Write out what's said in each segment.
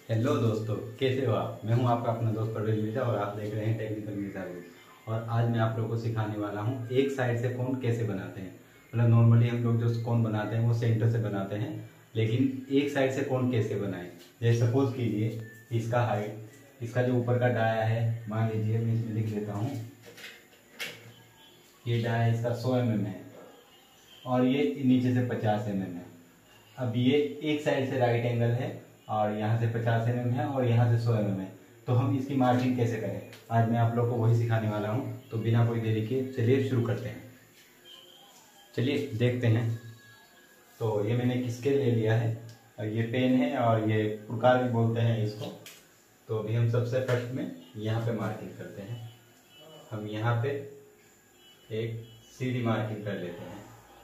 Hello दोस्तों, कैसे हो आप। मैं हूं आपका अपना दोस्त परवेज मिर्जा और आप देख रहे हैं टेक्निकल मिर्जा रूल। और आज मैं आप लोगों को सिखाने वाला हूं एक साइड से कोन कैसे बनाते हैं। मतलब नॉर्मली हम लोग जो कोन बनाते हैं वो सेंटर से बनाते हैं, लेकिन एक साइड से कोन कैसे बनाएं। जैसे सपोज कीजिए इसका हाइट, इसका जो ऊपर का डाया है, मान लीजिए मैं इसमें लिख देता हूँ, ये डाया इसका 100 mm है और ये नीचे से 50 mm है। अब ये एक साइड से राइट एंगल है और यहाँ से 50 mm है और यहाँ से 100 mm है। तो हम इसकी मार्किंग कैसे करें, आज मैं आप लोग को वही सिखाने वाला हूँ। तो बिना कोई देरी के चलिए शुरू करते हैं। चलिए देखते हैं। तो ये मैंने किसके ले लिया है, और ये पेन है और ये पुरकार भी बोलते हैं इसको। तो अभी हम सबसे फर्स्ट में यहाँ पे मार्किंग करते हैं। हम यहाँ पे एक सीधी मार्किंग कर लेते हैं।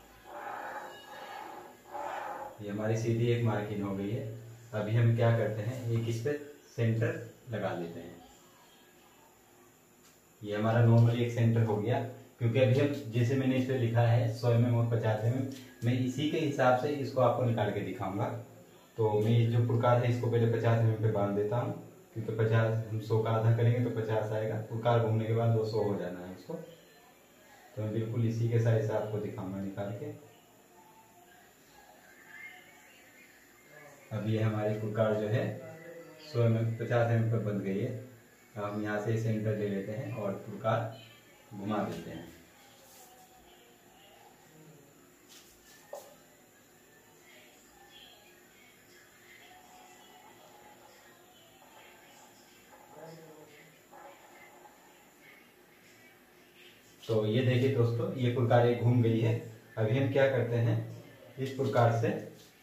ये हमारी सीधी एक मार्किंग हो गई है। अभी हम क्या करते हैं, एक इस पे सेंटर लगा लेते हैं। ये हमारा नॉर्मली एक सेंटर हो गया, क्योंकि अभी हम जैसे मैंने इस पे लिखा है 100 mm और 50 mm, मैं इसी के हिसाब से इसको आपको निकाल के दिखाऊंगा। तो मैं जो पुरकार है इसको पहले 50 mm पे बांध देता हूँ, क्योंकि 50 हम 100 का आधा करेंगे तो 50 आएगा। पुरकार घूमने के बाद 200 हो जाना है उसको। तो मैं बिल्कुल इसी के साइज से आपको दिखाऊंगा निकाल के। अब ये हमारी पुरकार जो है 100 mm 50 mm पर बन गई है। अब हम यहाँ से सेंटर ले लेते हैं और पुरकार घुमा देते हैं। तो ये देखिए दोस्तों, ये पुरकार एक घूम गई है। अभी हम क्या करते हैं, इस पुरकार से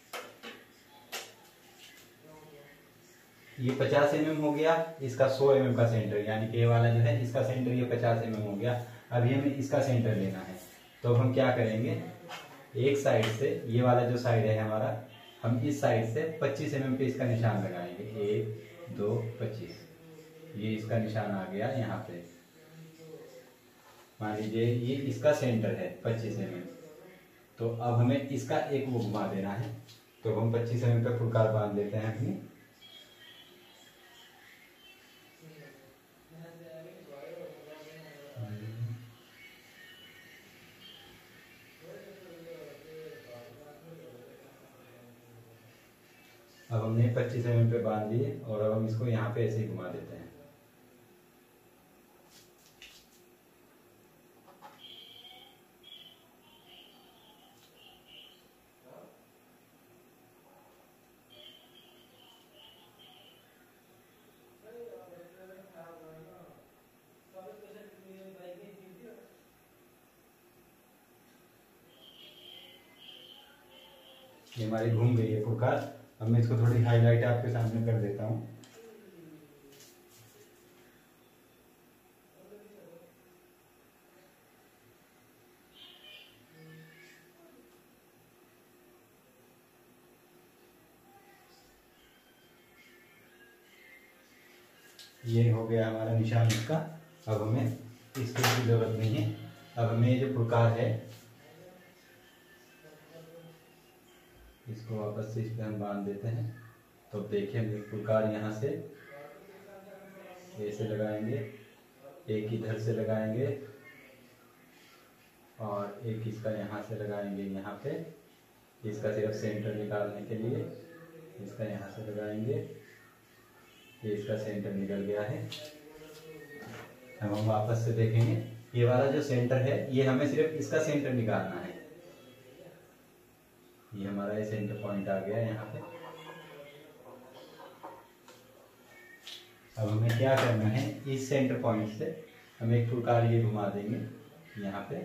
ये 50 mm हो गया, इसका 100 mm का सेंटर, यानी कि ये वाला जो है इसका सेंटर ये 50 mm हो गया। अभी हमें इसका सेंटर लेना है। तो हम क्या करेंगे, एक साइड से ये वाला जो साइड है हमारा, हम इस साइड से 25 mm पे इसका निशान लगाएंगे। 1 2 25, ये इसका निशान आ गया यहाँ पे। मान लीजिए ये इसका सेंटर है 25 mm। तो अब हमें इसका एक वो घुमा देना है। तो हम 25 mm पे फुलकार बांध देते हैं अपनी। अब हमने 25 mm पे बांध दिए और अब हम इसको यहाँ पे ऐसे ही घुमा देते हैं। ये हमारी घूम गई है पुरकार। अब मैं इसको थोड़ी हाईलाइट आपके सामने कर देता हूँ। ये हो गया हमारा निशान इसका। अब हमें इसकी भी जरूरत नहीं है। अब हमें ये जो पुरकार है इसको वापस से इस पे हम बांध देते हैं। तो देखिए हम पुरकार यहाँ से ऐसे लगाएंगे, एक इधर से लगाएंगे और एक इसका यहाँ से लगाएंगे। यहाँ पे इसका सिर्फ सेंटर निकालने के लिए इसका यहाँ से लगाएंगे। ये इसका सेंटर निकल गया है। अब हम वापस से देखेंगे, ये वाला जो सेंटर है ये हमें सिर्फ इसका सेंटर निकालना है। ये हमारा ये सेंटर पॉइंट आ गया यहाँ पे। अब हमें क्या करना है, इस सेंटर पॉइंट से हम एक फुलकार ये घुमा देंगे यहाँ पे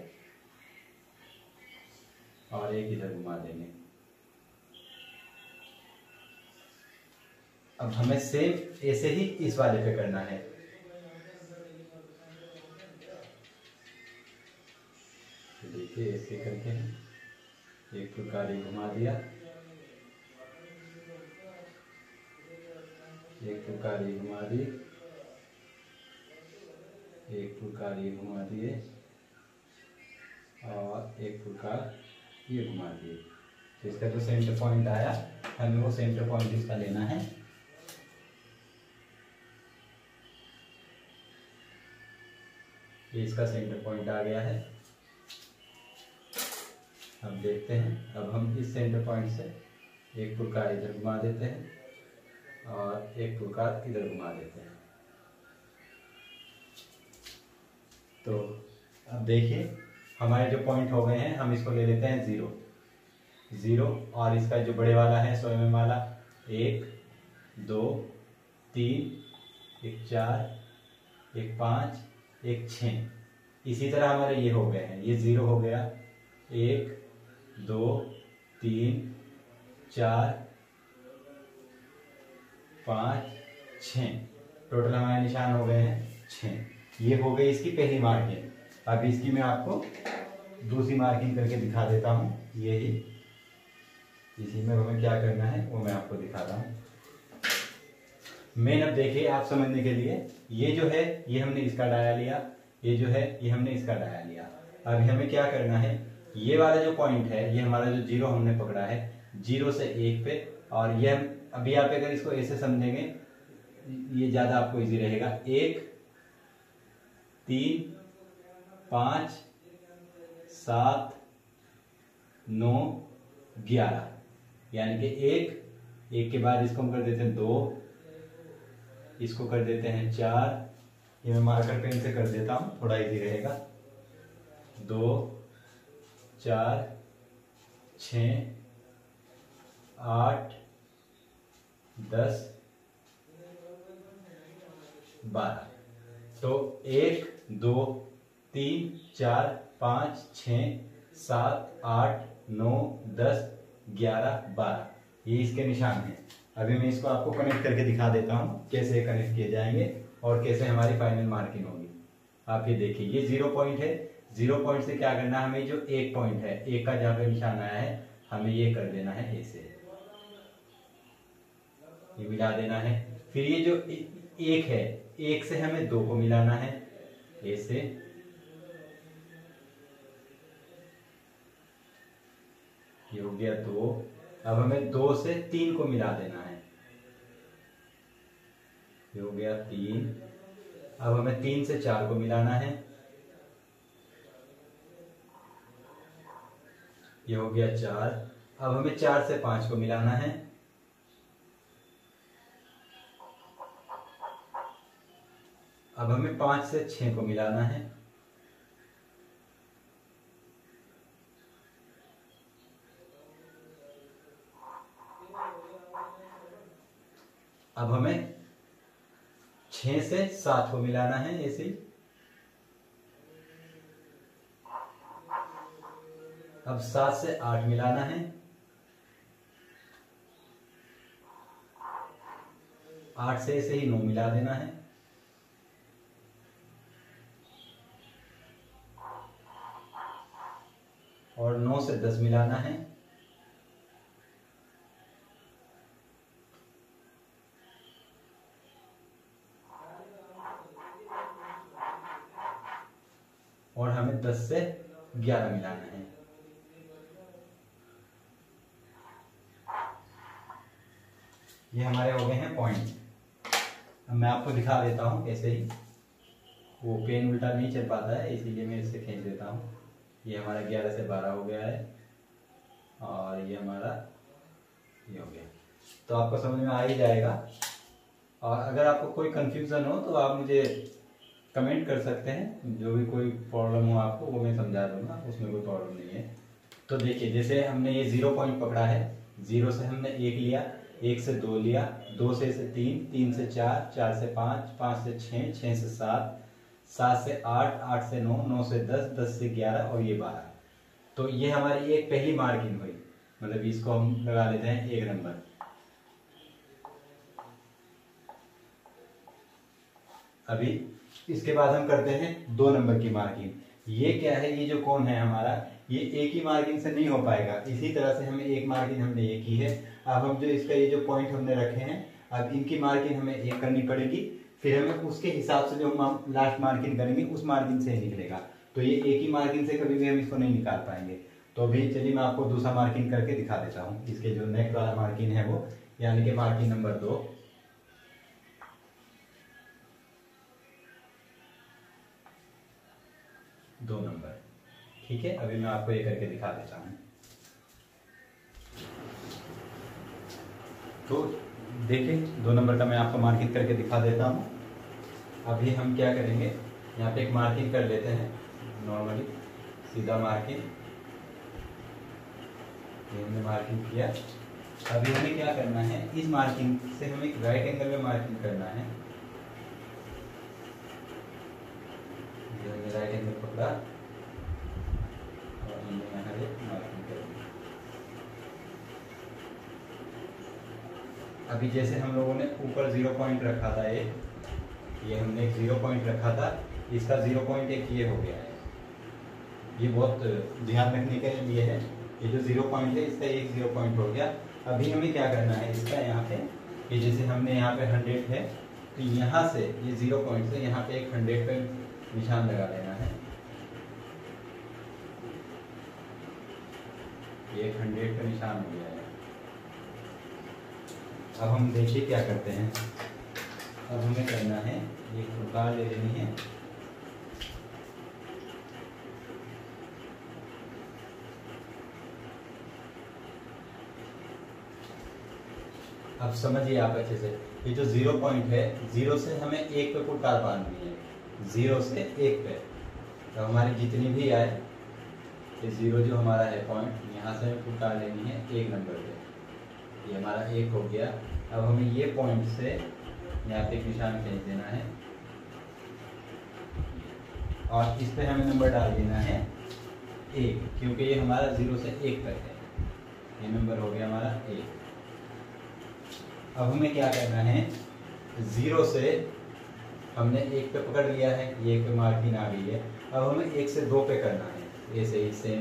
और एक इधर घुमा देंगे। अब हमें सेम ऐसे ही इस वाले पे करना है। तो देखिए ऐसे करके एक फुलकार ये घुमा दिया, एक फुलकार ये घुमा दी, एक फुलकार ये घुमा दिए और एक फुलकार ये घुमा दिए। तो इसका जो सेंटर पॉइंट आया, हमें वो सेंटर पॉइंट इसका लेना है। ये इसका सेंटर पॉइंट आ गया है। अब देखते हैं, अब हम इस सेंटर पॉइंट से एक प्रकार इधर घुमा देते हैं और एक प्रकार इधर घुमा देते हैं। तो अब देखिए हमारे जो पॉइंट हो गए हैं, हम इसको ले लेते हैं 0 0, और इसका जो बड़े वाला है 100 mm वाला 1 2 3 एक 4 एक 5 एक 6। इसी तरह हमारे ये हो गए हैं, ये 0 हो गया, 1 2 3 4 5 6, टोटल हमारे निशान हो गए हैं 6। ये हो गई इसकी पहली मार्किंग। अब इसकी मैं आपको दूसरी मार्किंग करके दिखा देता हूँ। यही इसी में हमें क्या करना है वो मैं आपको दिखा रहा हूँ। मेन अब देखिए आप समझने के लिए, ये जो है ये हमने इसका डाया लिया, ये जो है ये हमने इसका डाया लिया। अब हमें क्या करना है, ये वाला जो पॉइंट है ये हमारा जो 0 हमने पकड़ा है 0 से 1 पे, और ये अभी आप अगर इसको ऐसे समझेंगे ये ज्यादा आपको इजी रहेगा। 1 3 5 7 9 11, यानी कि एक के बाद इसको हम कर देते हैं 2, इसको कर देते हैं 4, ये मैं मार्कर पेन से कर देता हूं थोड़ा इजी रहेगा। 2 4 6 8 10 12। तो 1 2 3 4 5 6 7 8 9 10 11 12, ये इसके निशान हैं। अभी मैं इसको आपको कनेक्ट करके दिखा देता हूँ कैसे कनेक्ट किए जाएंगे और कैसे हमारी फाइनल मार्किंग होगी। आप ये देखिए ये 0 पॉइंट है, 0 पॉइंट से क्या करना है, हमें जो 1 पॉइंट है, 1 का जहाँ पे निशान आया है हमें ये कर देना है ऐसे, ये मिला देना है। फिर ये जो 1 है, 1 से हमें 2 को मिलाना है ऐसे, ये हो गया 2। अब हमें 2 से 3 को मिला देना है, ये हो गया 3। अब हमें 3 से 4 को मिलाना है, ये हो गया 4। अब हमें 4 से 5 को मिलाना है, अब हमें 5 से 6 को मिलाना है, अब हमें 6 से 7 को मिलाना है ऐसे ही। अब 7 से 8 मिलाना है, 8 से ऐसे ही 9 मिला देना है, और 9 से 10 मिलाना है, और हमें 10 से 11 मिलाना है। ये हमारे हो गए हैं पॉइंट। अब मैं आपको दिखा देता हूँ कैसे ही, वो पेन उल्टा नहीं चल पाता है इसीलिए मैं इससे खींच देता हूँ। ये हमारा 11 से 12 हो गया है और ये हमारा ये हो गया। तो आपको समझ में आ ही जाएगा, और अगर आपको कोई कंफ्यूजन हो तो आप मुझे कमेंट कर सकते हैं, जो भी कोई प्रॉब्लम हो आपको वो मैं समझा दूंगा, उसमें कोई प्रॉब्लम नहीं है। तो देखिए जैसे हमने ये 0 पॉइंट पकड़ा है, 0 से हमने 1 लिया, 1 से 2 लिया, 2 से 3, 3 से 4, 4 से 5, 5 से 6, 6 से 7, 7 से 8, 8 से 9, 9 से 10, 10 से 11 और ये 12। तो ये हमारी एक पहली मार्किंग हुई, मतलब इसको हम लगा लेते हैं 1 नंबर। अभी इसके बाद हम करते हैं 2 नंबर की मार्किंग। ये क्या है, ये जो कोण है हमारा, ये एक ही मार्किंग से नहीं हो पाएगा, इसी तरह से हमें एक मार्किंग हमने ये की है। अब हम जो इसका ये जो पॉइंट हमने रखे हैं, अब इनकी मार्किंग हमें एक करनी पड़ेगी, फिर हमें उसके हिसाब से जो हम लास्ट मार्किंग करेंगे उस मार्किंग से ही निकलेगा। तो ये एक ही मार्किंग से कभी भी हम इसको नहीं निकाल पाएंगे। तो अभी चलिए मैं आपको दूसरा मार्किंग करके दिखा देता हूँ। इसके जो नेक्स्ट वाला मार्किंग है वो, यानी कि मार्किंग नंबर 2। 2 नंबर। ठीक है, अभी मैं आपको ये करके दिखा देता हूँ। तो देखिए 2 नंबर का मैं आपको मार्किंग करके दिखा देता हूँ। अभी हम क्या करेंगे, यहाँ पे एक मार्किंग कर लेते हैं नॉर्मली, सीधा मार्किंग, ये हमने मार्किंग किया। अभी हमें क्या करना है, इस मार्किंग से हमें एक राइट एंगल में मार्किंग करना है। ये हमने राइट एंगल पकड़ा और हमने यहाँ एक मार्किंग कर दी। अभी जैसे हम लोगों ने ऊपर 0 पॉइंट रखा था, ये हमने एक 0 पॉइंट रखा था, इसका 0 पॉइंट एक ये हो गया है। ये बहुत ध्यान रखने के लिए है, ये जो 0 पॉइंट है इसका एक 0 पॉइंट हो गया। अभी हमें क्या करना है, इसका यहाँ पे ये जैसे हमने यहाँ पे 100 है, तो यहाँ से ये 0 पॉइंट से यहाँ पे एक 100 पे निशान लगा लेना है। ये 100 पे निशान हो गया है। अब हम देखिए क्या करते हैं। अब हमें करना है, ये फुटकार ले लेनी है। अब समझिए आप अच्छे से, ये जो 0 पॉइंट है, 0 से हमें 1 पे फुटकार बांधनी है, 0 से 1 पे। तो हमारी जितनी भी आए, ये 0 जो हमारा है पॉइंट, यहाँ से हमें फुटकार लेनी है 1 नंबर पे। ये हमारा 1 हो गया। अब हमें ये पॉइंट से यहाँ पे एक निशान खींच देना है और इस पे हमें नंबर डाल देना है 1, क्योंकि ये हमारा 0 से 1 तक है। ये नंबर हो गया हमारा 1। अब हमें क्या करना है, 0 से हमने 1 पे पकड़ लिया है, ये 1 पे मार्किंग आ गई है। अब हमें 1 से 2 पे करना है, ऐसे ही सेम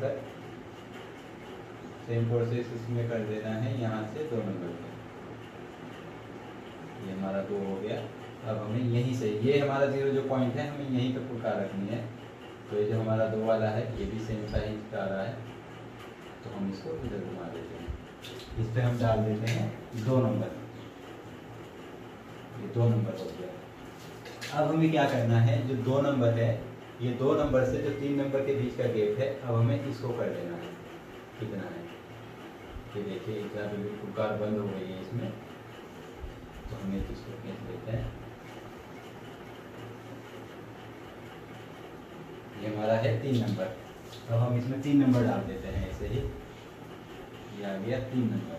प्रोसेस इसमें कर देना है, यहाँ से 2 नंबर पे। ये हमारा 2 हो गया। अब हमें यहीं से, ये हमारा 0 जो पॉइंट है, हमें यहीं पे फुटकार रखनी है। तो ये जो हमारा 2 वाला है, ये भी सेम साइज का आ रहा है, तो हम इसको इधर घुमा देते हैं। इस पे हम डाल देते हैं 2 नंबर। ये 2 नंबर हो गया। अब हमें क्या करना है, जो 2 नंबर है, ये 2 नंबर से जो 3 नंबर के बीच का गैप है, अब हमें इसको कर देना है। कितना है, ये देखिए इतना बिल्कुल फुटकार बंद हो गई है इसमें, तो हमें इसको खींच लेते हैं। ये हमारा है 3 नंबर। अब हम इसमें 3 नंबर डाल देते हैं, ऐसे ही ये आ गया 3 नंबर।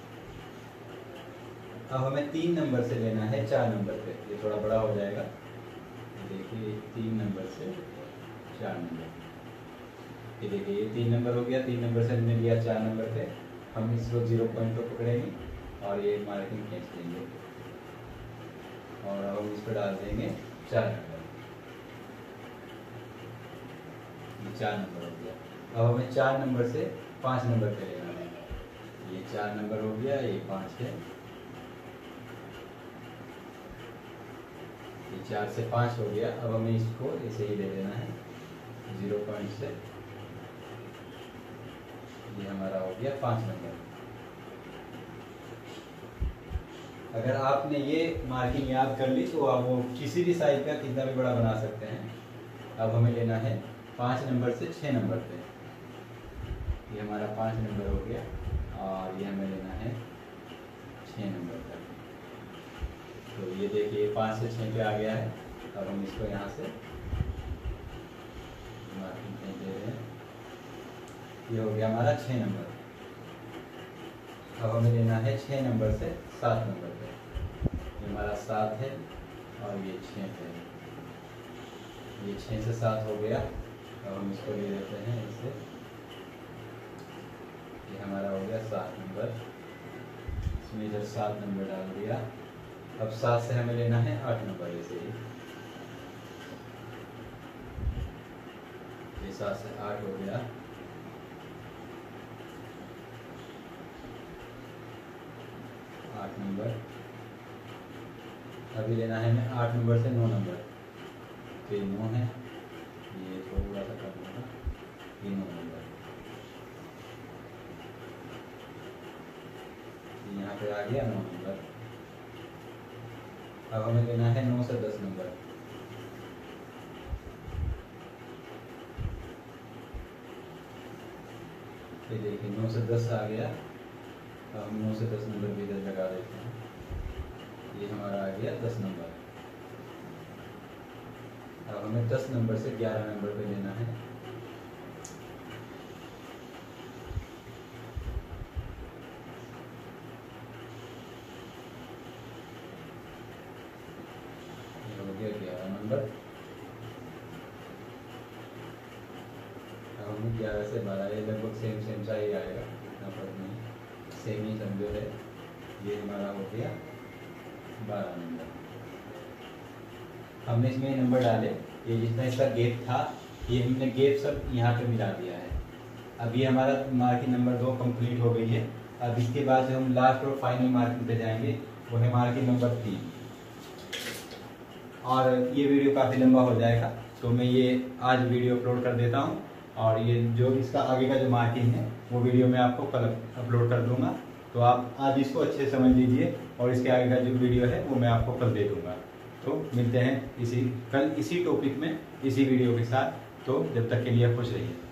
अब हमें 3 नंबर से लेना है 4 नंबर पे, ये थोड़ा बड़ा हो जाएगा। देखिए 3 नंबर से 4 नंबर, ये देखिए ये 3 नंबर हो गया। 3 नंबर से हमने लिया 4 नंबर पे, हम इसको 0 पॉइंट पे पकड़ेंगे और ये मार्किंग खींच देंगे और अब हम इस पर डाल देंगे 4 नंबर। ये 4 नंबर हो गया। अब हमें 4 नंबर से 5 नंबर पे लेना है। ये 4 नंबर हो गया, ये 5 है। ये 4 से 5 हो गया। अब हमें इसको ऐसे ही ले लेना है 0 पॉइंट से। ये हमारा हो गया 5 नंबर। अगर आपने ये मार्किंग याद कर ली तो आप वो किसी भी साइज का कितना भी बड़ा बना सकते हैं। अब हमें लेना है 5 नंबर से 6 नंबर पे। ये हमारा 5 नंबर हो गया और ये हमें लेना है 6 नंबर तक। तो ये देखिए 5 से 6 पे आ गया है। अब हम इसको यहाँ से मार्किंग दे रहे हैं। ये हो गया हमारा 6 नंबर। अब हमें लेना है 6 नंबर से 7 नंबर पे। ये हमारा 7 है और ये 6 है। ये 6 से 7 हो गया। अब हम इसको ले लेते हैं इससे। ये हमारा हो गया 7 नंबर। इसमें इधर 7 नंबर डाल दिया। अब 7 से हमें लेना है 8 नंबर, ऐसे ही। ये 7 से 8 हो गया। नंबर। अभी लेना है हमें 8 नंबर से 9 नंबर। तो ये 9 है, ये थोड़ा सा कम होगा, ये 9 नंबर। यहाँ पे आ गया 9 नंबर। अब हमें लेना है 9 से 10 नंबर। ये देखिए 9 से 10 आ गया, तो हम 9 से 10 नंबर भी इधर लगा देते हैं। ये हमारा आ गया 10 नंबर। अब हमें 10 नंबर से 11 नंबर पे लेना है। ये हो गया 11 नंबर। अब हमें 11 से 12, ये लगभग सेम सा ही आएगा, इतना फर्क नहीं, सेम ही समझो है। ये हमारा हो गया 12 नंबर। हमने इसमें नंबर डाले, ये जितना इसका गैप था ये हमने गैप सब यहाँ पे मिला दिया है। अब ये हमारा मार्किंग नंबर 2 कंप्लीट हो गई है। अब इसके बाद जो हम लास्ट और फाइनल मार्किंग पे जाएंगे वो है मार्किंग नंबर 3। और ये वीडियो काफ़ी लंबा हो जाएगा, तो मैं ये आज वीडियो अपलोड कर देता हूँ, और ये जो इसका आगे का जो मार्किंग है वो वीडियो मैं आपको कल अपलोड कर दूंगा। तो आप आज इसको अच्छे से समझ लीजिए, और इसके आगे का जो वीडियो है वो मैं आपको कल दे दूंगा। तो मिलते हैं कल इसी टॉपिक में इसी वीडियो के साथ। तो जब तक के लिए खुश रहिए।